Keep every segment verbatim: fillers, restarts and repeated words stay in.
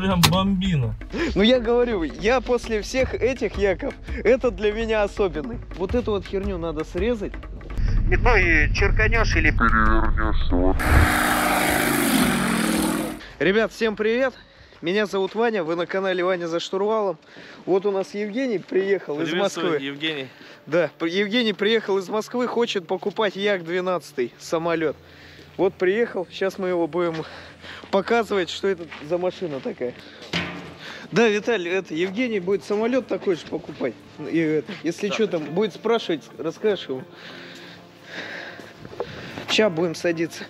прям бомбина. Ну я говорю, я после всех этих, Яков, это для меня особенный. Вот эту вот херню надо срезать. Ну и черканешь или перевернешь. Ребят, всем привет. Меня зовут Ваня, вы на канале Ваня за штурвалом. Вот у нас Евгений приехал из Москвы. Евгений. Да, Евгений приехал из Москвы, хочет покупать Як двенадцать самолет. Вот приехал, сейчас мы его будем показывать, что это за машина такая. Да, Виталий, это Евгений будет самолет такой же покупать. И это, если да, что там будет спрашивать, расскажешь ему. Сейчас будем садиться.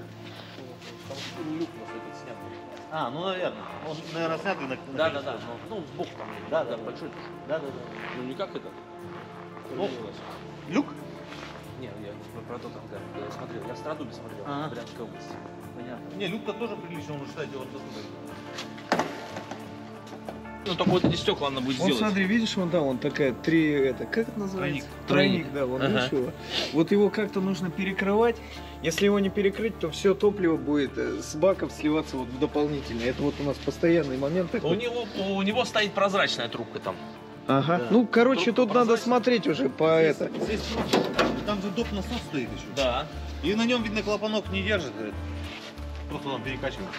А, ну наверное. Он, наверное, снят на. Да, да, да. Ну, сбоку там. Да, да, большой. Да, да, да. Ну не как это. Ну, люк? Нет, я про тот ангар. Я смотрел. Я в Страдубе смотрел. Ага. В Брянской области. Понятно. Не, люк-то тоже прилично, он считает делать оттуда. Ну только вот эти стекла надо будет вот сделать. Смотри, видишь, вон там вон такая три, это, как это называется? Тройник. Тройник, да, вон ага. видишь его. Вот его как-то нужно перекрывать. Если его не перекрыть, то все топливо будет с баков сливаться вот в дополнительно. Это вот у нас постоянный момент такой. У него, у него стоит прозрачная трубка там. Ага. Да. Ну, короче, Трубка тут надо смотреть уже по Здесь, это. здесь, там же доп. Насос стоит еще. Да. И на нем, видно, клапанок не держит. Просто он перекачивает.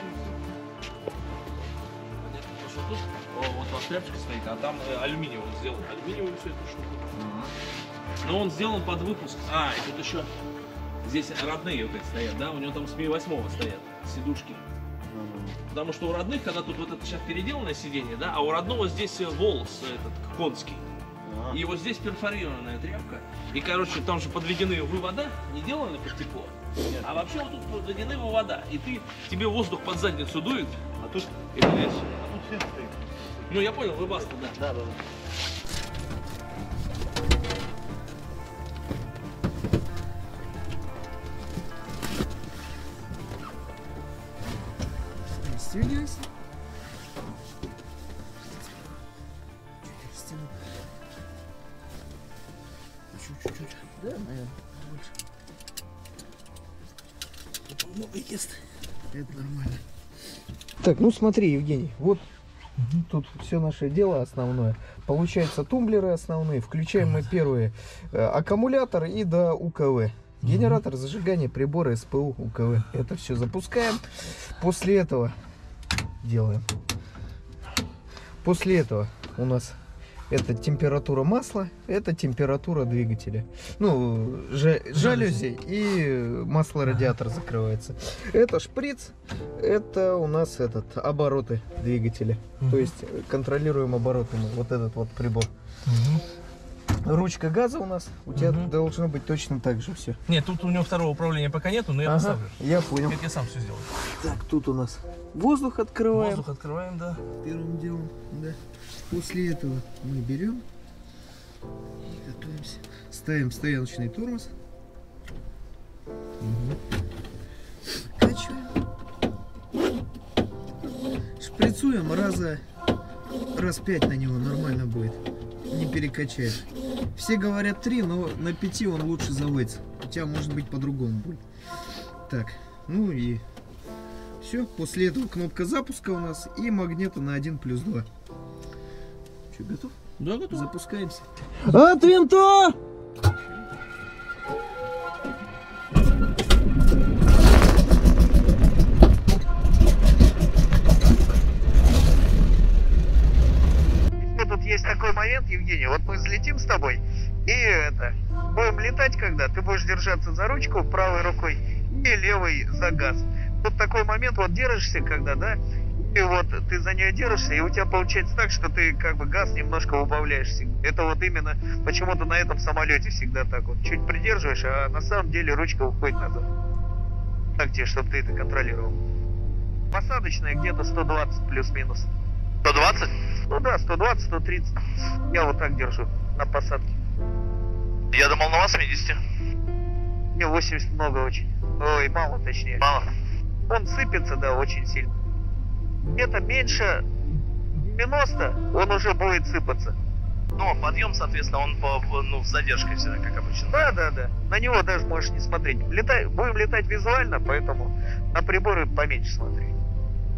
Тут вот у нас тряпочка стоит, а там э, алюминиевый он сделан. Алюминиевую всю эту штуку. Uh-huh. Но он сделан под выпуск. А, и тут еще здесь родные вот эти стоят, да? У него там с Ми восемь стоят сидушки. Uh-huh. Потому что у родных, когда тут вот это сейчас переделанное сиденье, да, а у родного здесь волос этот конский. Uh-huh. И вот здесь перфорированная тряпка. И, короче, там же подведены вывода, не деланы под тепло. Нет. А вообще вот тут подведены вывода. И ты, тебе воздух под задницу дует, А тут, и ты видишь. а тут всем стоит. Ну я понял, вы баста, да. Да, да, да. Стреляйся. Чуть-чуть. Да, наверное, больше. Тут много ест. Это нормально. Так, ну смотри, Евгений, вот угу. Тут все наше дело основное. Получается, тумблеры основные. Включаем мы первые э, аккумулятор и до УКВ. Генератор зажигания, приборы, СПУ, УКВ. Это все запускаем. После этого делаем. После этого у нас это температура масла, это температура двигателя. Ну, жалюзи и масло радиатор закрывается. Это шприц, это у нас этот обороты двигателя. Uh-huh. То есть контролируем обороты мы, вот этот вот прибор. Uh-huh. Ручка газа у нас, у тебя uh-huh. должно быть точно так же все. Нет, тут у него второго управления пока нету, но я ага, поставлю. Я понял. Это я сам все сделаю. Так, тут у нас воздух открываем. Воздух открываем, да. Первым делом, да. После этого мы берем и готовимся. Ставим стояночный тормоз. Угу. Качиваем. Шприцуем раза раз пять на него нормально будет. Не перекачаешь. Все говорят три, но на пяти он лучше заводится. Хотя может быть по-другому будет. Так, ну и все. После этого кнопка запуска у нас и магнита на один плюс два. Что, готов? Да, готов. Запускаемся. От винта! Тут есть такой момент, Евгений, вот мы взлетим с тобой и это, будем летать, когда ты будешь держаться за ручку правой рукой и левой за газ. Тут такой момент, вот держишься, когда, да, и вот ты за нее держишься, и у тебя получается так, что ты как бы газ немножко убавляешь всегда. Это вот именно почему-то на этом самолете всегда так вот. Чуть придерживаешь, а на самом деле ручка уходит назад. Так тебе, чтобы ты это контролировал. Посадочная где-то сто двадцать плюс-минус. сто двадцать? Ну да, сто двадцать сто тридцать. Я вот так держу на посадке. Я думал на восьмидесяти. Не, восемьдесят много очень. Ой, мало точнее. Мало. Он сыпется, да, очень сильно. Где-то меньше девяноста он уже будет сыпаться. Ну, подъем, соответственно, он по, ну, с задержкой всегда, как обычно. Да, да, да. На него даже можешь не смотреть. Летай, будем летать визуально, поэтому на приборы поменьше смотри.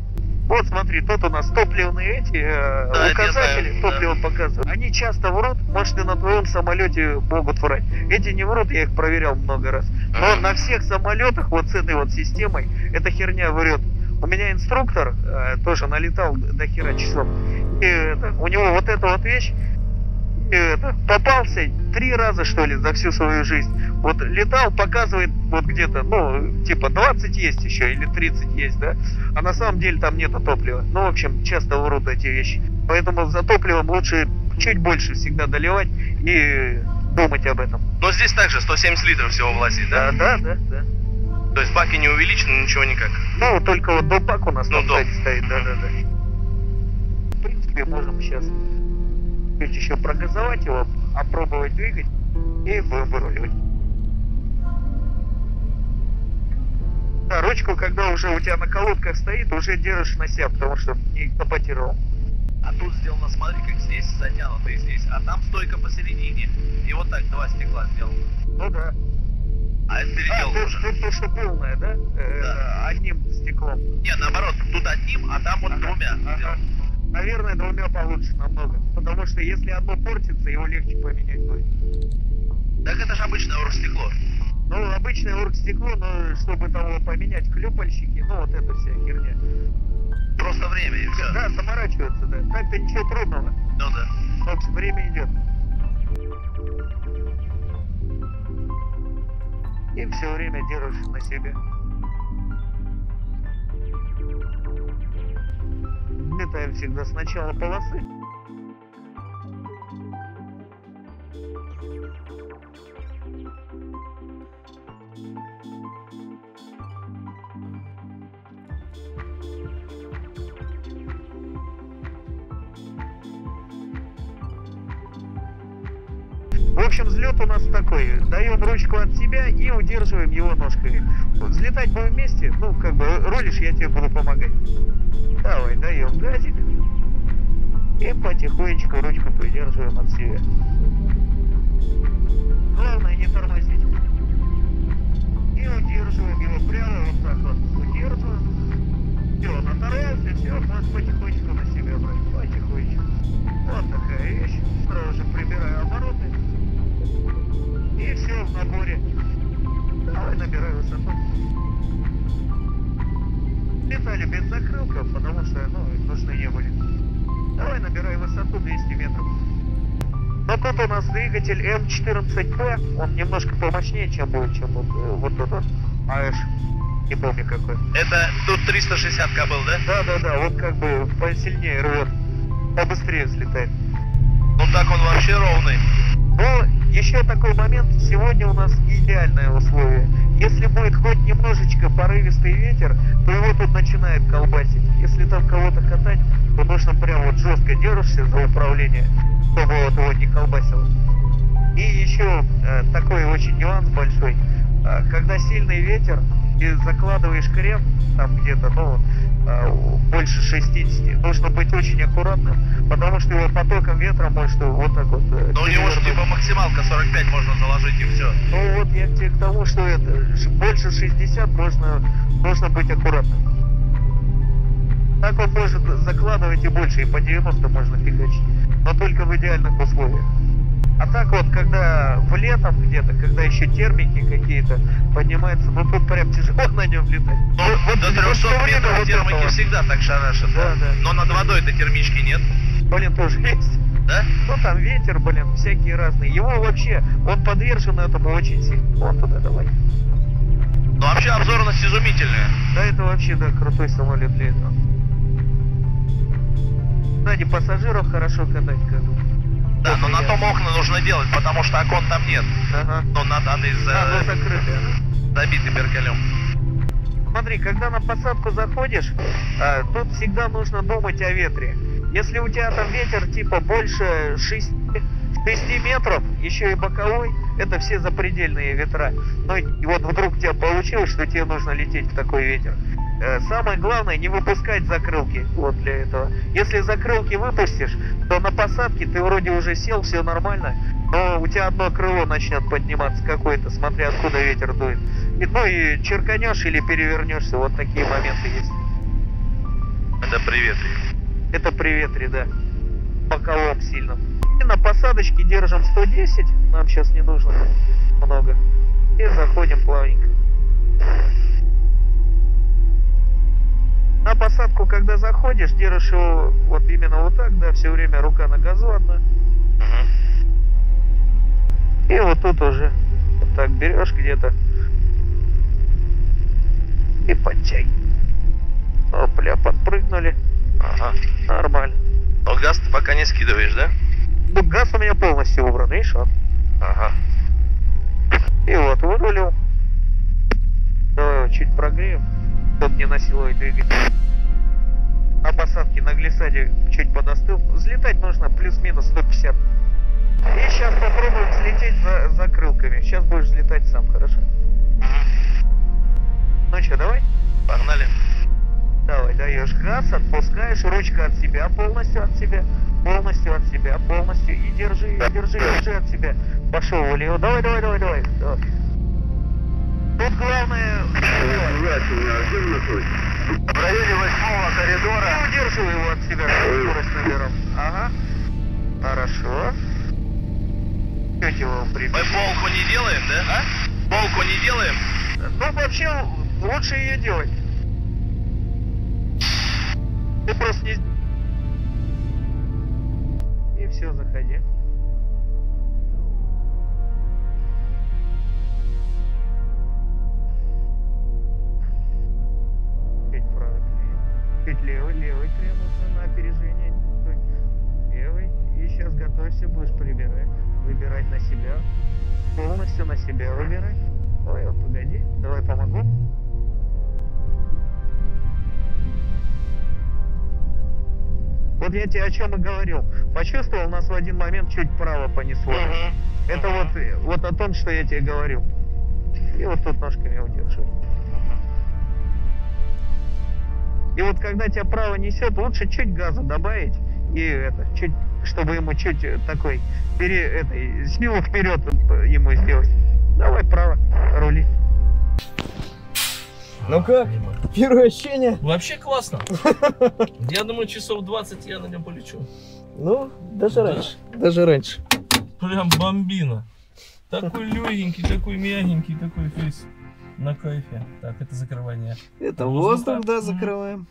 Вот смотри, тут у нас топливные эти э, Да, указатели, я знаю, топливо да. показывают. Они часто врут, может и на твоем самолете могут врать. Эти не врут, я их проверял много раз. Но Ага. на всех самолетах вот с этой вот системой эта херня врет. У меня инструктор э, тоже налетал до хера часов. И это, у него вот эта вот вещь, и это, попался три раза, что ли, за всю свою жизнь. Вот летал, показывает вот где-то, ну, типа двадцать есть еще или тридцать есть, да? А на самом деле там нету топлива. Ну, в общем, часто врут эти вещи. Поэтому за топливом лучше чуть больше всегда доливать и думать об этом. Но здесь также сто семьдесят литров всего влазит, да? Да, да, да, да. То есть баки не увеличены, ничего никак. Ну, только вот допак у нас Ну, там доп. сзади стоит, да, да, да. В принципе, можем сейчас чуть еще прогазовать его, опробовать двигать и будем выруливать. Да, ручку, когда уже у тебя на колодках стоит, уже держишь на себя, потому что не капотировал. А тут сделано, смотри, как здесь затянуто и здесь, а там стойка посередине. И вот так два стекла сделано. Ну да. А это А, передел тут, уже. тут то, что полное, да? Э, Да. Одним стеклом. Не, наоборот, тут одним, а там вот Ага, двумя ага. сделано. Наверное, двумя получше намного. Потому что если одно портится, его легче поменять будет. Так это же обычное оргстекло. Ну, обычное оргстекло, но чтобы того поменять клепальщики, ну, вот эта вся херня. Просто время и все. Да, заморачиваться, да. Так-то ничего трудного. Ну да. В общем, время идет. И все время держишь на себе. Летаем всегда с начала полосы. В общем, взлет у нас такой. Даем ручку от себя и удерживаем его ножками. Взлетать будем вместе. Ну, как бы рулишь, я тебе буду помогать. Давай, даем газик. И потихонечку ручку придерживаем от себя. Главное не тормозить. И удерживаем его прямо вот так вот. Удерживаем. Все, он оторвался, все, можешь потихонечку на себя брать. Потихонечку. Вот такая вещь. Сразу же прибираю обороты. И все в наборе. Давай набирай высоту. Летали без закрылков, потому что, ну, нужны не были. Давай набирай высоту двести метров. Но тут у нас двигатель эм четырнадцать пэ, он немножко помощнее, чем будет, чем вот, э, вот этот АЭш. Не помню какой. Это тут триста шестьдесят кобыл, да? Да, да, да, вот как бы посильнее рвет. Побыстрее взлетает. Ну так он вообще ровный. Но еще такой момент, сегодня у нас идеальное условие. Если будет хоть немножечко порывистый ветер, то его тут начинает колбасить. Если там кого-то катать, то нужно прям вот жестко держишься за управление, чтобы вот его не колбасило. И еще э, такой очень нюанс большой. Э, когда сильный ветер, и закладываешь крен, там где-то, ну, э, больше шестидесяти, нужно быть очень аккуратным, потому что его потоком ветра может вот так вот... э, Но у него же перевернуть. типа максималка сорок пять можно заложить и все. Ну вот я к тебе к тому, что это ш- больше шестидесяти можно, нужно быть аккуратным. Так он может закладывать и больше, и по девяноста можно фигачить, но только в идеальных условиях. А так вот, когда в летом где-то, когда еще термики какие-то поднимаются, ну тут прям тяжело на нем летать. Ну, Вот- вот- до вот трехсот всё время метров вот термики это вот. всегда так шарашат. Да, да. Но над водой-то термички нет, Блин, тоже есть. да? Ну там ветер, блин, всякие разные. Его вообще, он подвержен этому очень сильно. Вон туда давай. Ну вообще обзорность изумительная. Да, это вообще, да, крутой самолет для этого. Сзади пассажиров хорошо катать, как бы. Да, но на я- том окна нужно делать, потому что окон там нет. Ага. Но надо они А, за... ну закрытые, ага. забиты беркалем. Смотри, когда на посадку заходишь, а, тут всегда нужно думать о ветре. Если у тебя там ветер типа больше шести, шести метров, еще и боковой, это все запредельные ветра. Ну и вот вдруг у тебя получилось, что тебе нужно лететь в такой ветер. Э, Самое главное не выпускать закрылки вот для этого. Если закрылки выпустишь, то на посадке ты вроде уже сел, все нормально, но у тебя одно крыло начнет подниматься какое-то, смотря откуда ветер дует. И, ну и черканешь или перевернешься, вот такие моменты есть. Это при ветре. Это при ветре, да. Боковом сильном. И на посадочке держим сто десять. Нам сейчас не нужно много. И заходим плавненько. На посадку, когда заходишь, держишь его вот именно вот так, да, все время рука на газу одна. Угу. И вот тут уже вот так берешь где-то и подтягивай. Опля, подпрыгнули. Ага. Нормально. Но газ ты пока не скидываешь, да? Ну, газ у меня полностью убран, видишь, вот. Ага. И вот вырулил. Давай его чуть прогреем, чтобы не на силовой двигатель. На посадке на глиссаде чуть подостыл. Взлетать нужно плюс-минус сто пятьдесят. И сейчас попробуем взлететь за закрылками. Сейчас будешь взлетать сам, хорошо? Ну что, давай? Погнали. Давай, даешь газ, отпускаешь, ручка от себя, полностью от себя, полностью от себя, полностью. И держи, и держи, держи от себя. Пошел влево. Давай, давай, давай, давай. давай. Тут главное... В районе восьмого коридора. И удерживай его от себя, скорость наберем. Ага. Хорошо. Чуть его Мы прибить. полку не делаем, да? А? Полку не делаем? Ну, вообще, лучше ее делать. Ты просто не... И все, заходи. Чуть правый крем. Чуть левый, левый крем нужно на опережение. Левый. И сейчас готовься, будешь прибирать. Выбирать на себя. Полностью на себя выбирай. Ой, вот погоди. Давай помогу. Вот я тебе о чем и говорил. Почувствовал, нас в один момент чуть вправо понесло. Угу. Это угу. вот, вот о том, что я тебе говорил. И вот тут ножками удерживай. И вот когда тебя право несет, лучше чуть газа добавить. И это, чуть, чтобы ему чуть такой, пере, этой, силу вперед ему сделать. Давай право, рули. Ну как? Первое ощущение? Вообще классно. Я думаю, часов двадцать я на нем полечу. Ну, даже Да. раньше. Даже раньше. Прям бомбина. Такой легенький, такой мягенький, такой весь на кайфе. Так, это закрывание. Это Воздуха. воздух, да, Мгм. закрываем.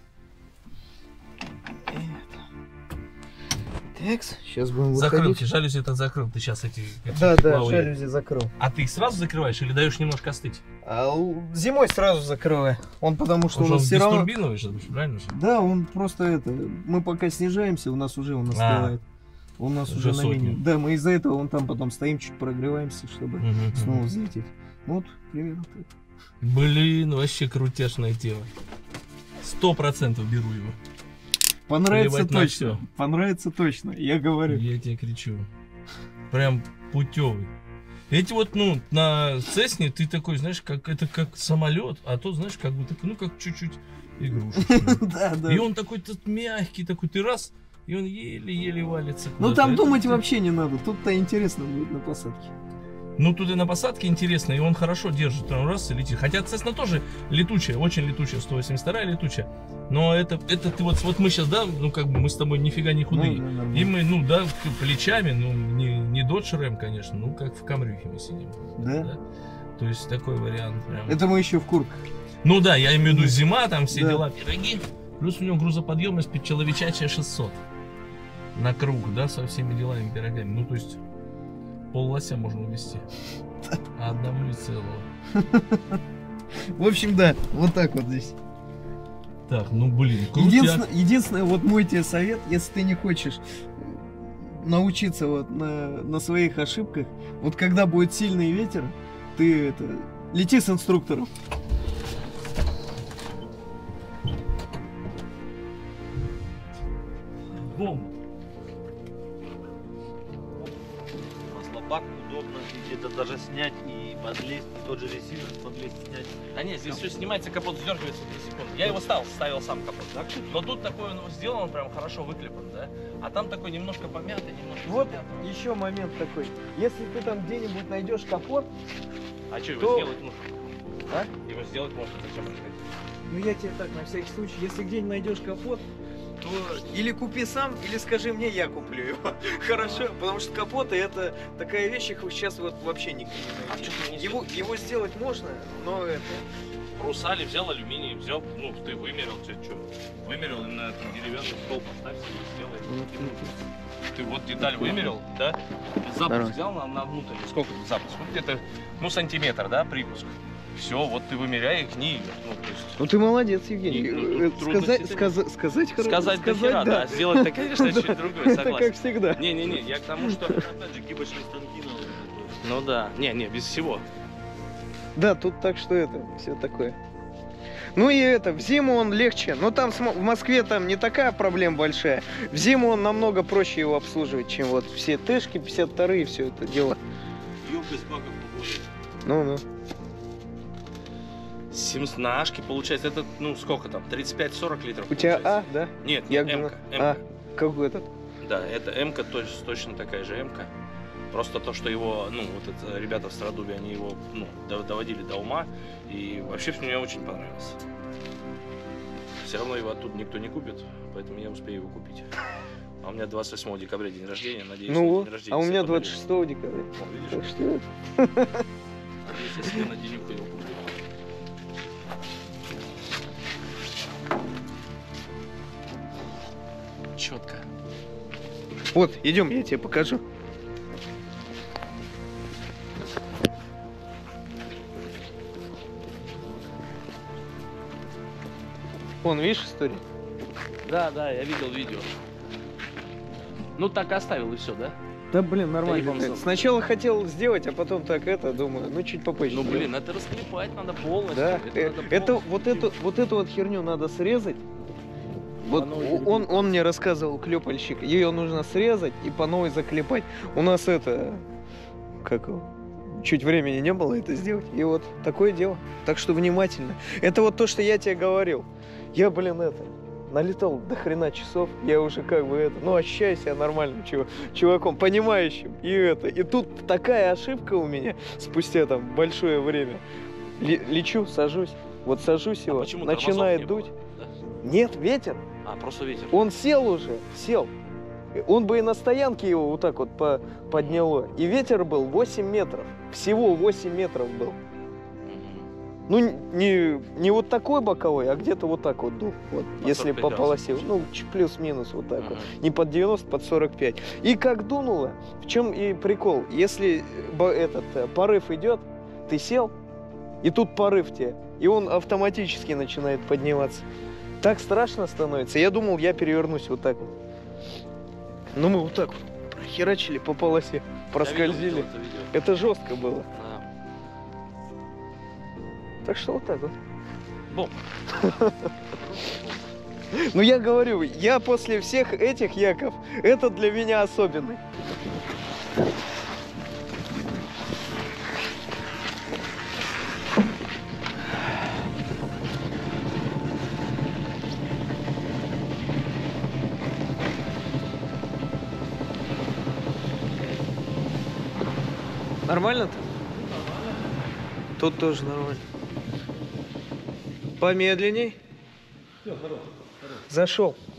Так, сейчас будем Закрылки, выходить. жалюзи это закрыл. Ты сейчас эти... Да, да, плавали. жалюзи закрыл. А ты их сразу закрываешь или даешь немножко остыть? А л- зимой сразу закрываю. Он потому что Потому у нас что все он равно... бестурбиновый же, правильно же? Да, он просто это... Мы пока снижаемся, у нас уже он остывает. У нас уже уже, на сотни. минимум. Да, мы из-за этого вон там потом стоим, чуть прогреваемся, чтобы Мгм, снова мгм. взлететь. Ну вот, примерно так. Блин, вообще крутяшная тема. Сто процентов беру его. Понравится Плевать на точно. всё. Понравится точно, я говорю. Я тебе кричу. Прям путевый. Эти вот, ну, на Цесне ты такой, знаешь, как это как самолет, а то, знаешь, как бы такой, ну, как чуть-чуть игрушечный. Да, да. И он такой тут мягкий, такой, ты раз, и он еле-еле валится. Ну куда-то. там Это думать ты- вообще не надо. Тут-то интересно будет на посадке. Ну, тут и на посадке интересно, и он хорошо держит, там раз и летит. Хотя Цесна тоже летучая, очень летучая, сто восемьдесят вторая летучая. Но это, это ты вот, вот мы сейчас, да, ну, как бы мы с тобой нифига не худые. Ну, да, нормально. И мы, ну, да, плечами, ну, не, не Dodge Ram, конечно, ну, как в Камрюхе мы сидим. Да? То есть такой вариант прям. Это мы еще в куртках. Ну да, я имею в виду зима, там все Да. дела, пироги. Плюс у него грузоподъемность пятичеловечачья шестьсот. На круг, да, со всеми делами, пирогами. Ну, то есть пол лося можно увезти. А одному не целого. В общем, да, вот так вот здесь. Так, ну блин, крутяк. Единственное, единственное, вот мой тебе совет, если ты не хочешь научиться вот на, на своих ошибках, вот когда будет сильный ветер, ты это, лети с инструктором. Бомба. Маслобак удобно, и где-то даже снять и подлезть, и тот же ресивер подлезть, снять. А нет, здесь все снимается, капот сдергивается в три секунды. Я его ставил, ставил сам капот. Но тут такой он сделан, он прям хорошо выклепан, да? А там такой немножко помятый, немножко Вот запятый. еще момент такой. Если ты там где-нибудь найдешь капот, А что его то- сделать нужно? а? Его сделать можно, зачем это? Ну я тебе так, на всякий случай, если где-нибудь найдешь капот, то или купи сам, или скажи мне, я куплю его. Хорошо? Потому что капоты это такая вещь, их сейчас вот вообще нигде не А найти. что ты не Его, его сделать можно, но это... Брусали взял, алюминий взял, ну ты вымерил, что, что? Вымерил и на там, деревянный стол поставь себе и сделай. Ты вот деталь вымерил, да? Запуск Здорово. взял на, на внутренний. Сколько тут запуск? Ну, где-то, ну, сантиметр, да, припуск. Все, вот ты вымеряй их, не, ну, то есть... Ну ты молодец, Евгений. Не, ну, Э, тут трудности сказать, это сказа- сказать хорошо. Сказать до хера, да. Сделать-то, конечно, чуть другое, Это как согласен. всегда. Не-не-не, я к тому, что... Опять же, гибочные станки надо. Ну да, не-не, без всего. Да, тут так что это, все такое. Ну и это, в зиму он легче. Но там в Москве там не такая проблема большая. В зиму он намного проще его обслуживать, чем вот все Тэшки, пятьдесят вторые и все это дело. Емкость баков поболее. Ну-ну. Симс на Ашке получается, это, ну, сколько там, тридцать пять сорок литров У тебя получается. А, да? Нет, Я нет, думал- М-ка, А, М-ка. какой этот? Да, это М-ка, точ- точно такая же М-ка. Просто то, что его, ну, вот это ребята в Стародубе, они его, ну, дов- доводили до ума. И вообще мне очень понравился. Все равно его оттуда никто не купит, поэтому я успею его купить. А у меня двадцать восьмого декабря день рождения, надеюсь, Ну на вот, день рождения а у все меня подарю. двадцать шестого декабря. О, Так видишь, что... надеюсь, я себе на денюху его куплю. Четко. Вот, идем, я тебе покажу. Вон, видишь историю? Да, да, я видел видео. Ну так оставил и все, да? Да блин, Да нормально. ебом сам. Сначала хотел сделать, а потом так это, думаю, ну чуть попозже. Ну сделаю. блин, это расклепать надо полностью. Да, это, э, надо это полностью. вот эту вот эту вот херню надо срезать. Вот По новой о- он, он мне рассказывал, клепальщик, ее нужно срезать и по новой заклепать. У нас это, как его, чуть времени не было это сделать. И вот такое дело. Так что внимательно. Это вот то, что я тебе говорил. Я, блин, это, налетал до хрена часов. Я уже как бы это, ну, ощущаю себя нормальным чув- чуваком, понимающим. И это, и тут такая ошибка у меня спустя там большое время. Ле- лечу, сажусь. Вот сажусь А его, почему тормозов начинает не дуть. было? Да? Нет, ветер. А, просто ветер. Он сел уже, сел. Он бы и на стоянке его вот так вот по- подняло. И ветер был восемь метров. Всего восемь метров был. Мгм. Ну, не, не вот такой боковой, а где-то вот так вот дул. Вот, Под если сорок пять по полосе. градусов. Ну, ч- плюс-минус вот так Мгм. вот. Не под девяносто, под сорок пять. И как дунуло, в чем и прикол. Если бо- этот э, порыв идет, ты сел, и тут порыв тебе. И он автоматически начинает подниматься. Так страшно становится. Я думал, я перевернусь вот так вот. Ну мы вот так вот прохерачили по полосе, Я видел, проскользили. видел это видео. Это жестко было. Да. Так что вот так вот. Бомба. Ну я говорю, я после всех этих, Яков, это для меня особенный. Нормально-то? Тут тоже нормально. Помедленней. Зашел.